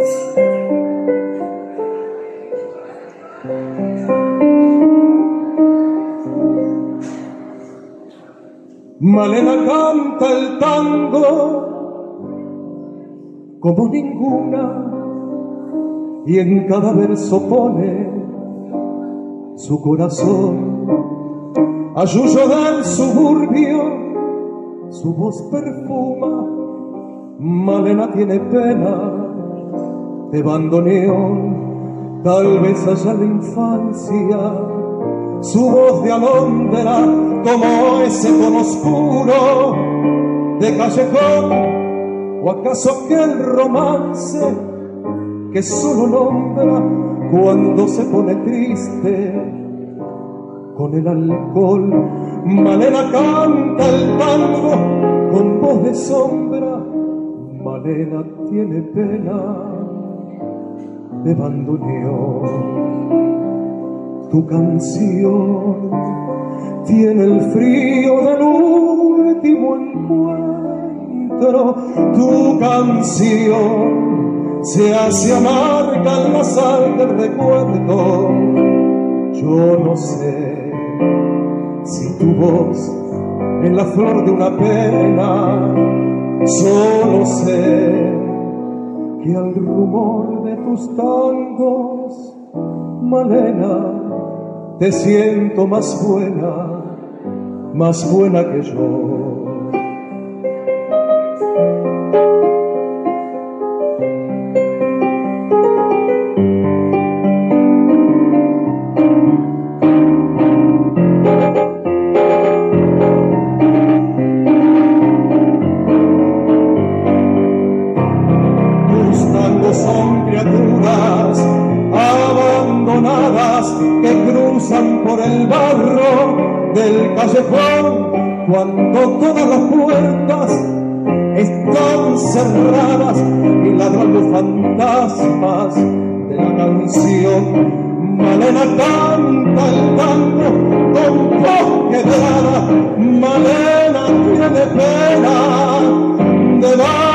Malena canta el tango como ninguna y en cada verso pone su corazón. A Yuyo del suburbio su voz perfuma. Malena tiene pena de bandoneón, tal vez allá de infancia. Su voz de alondra como ese tono oscuro de callejón, o acaso aquel romance que solo nombra cuando se pone triste con el alcohol. Malena canta el tango con voz de sombra. Malena tiene pena de bandoneón. Tu canción tiene el frío del último encuentro. Tu canción se hace amarga en la sal del recuerdo. Yo no sé si tu voz es la flor de una pena. Solo sé que al rumor de tus tangos, Malena, te siento más buena que yo. Tus tangos son criaturas abandonadas que cruzan por el barro del callejón cuando todas las puertas están cerradas y ladran los fantasmas de la canción. Malena canta el tango con voz quebrada. Malena tiene pena de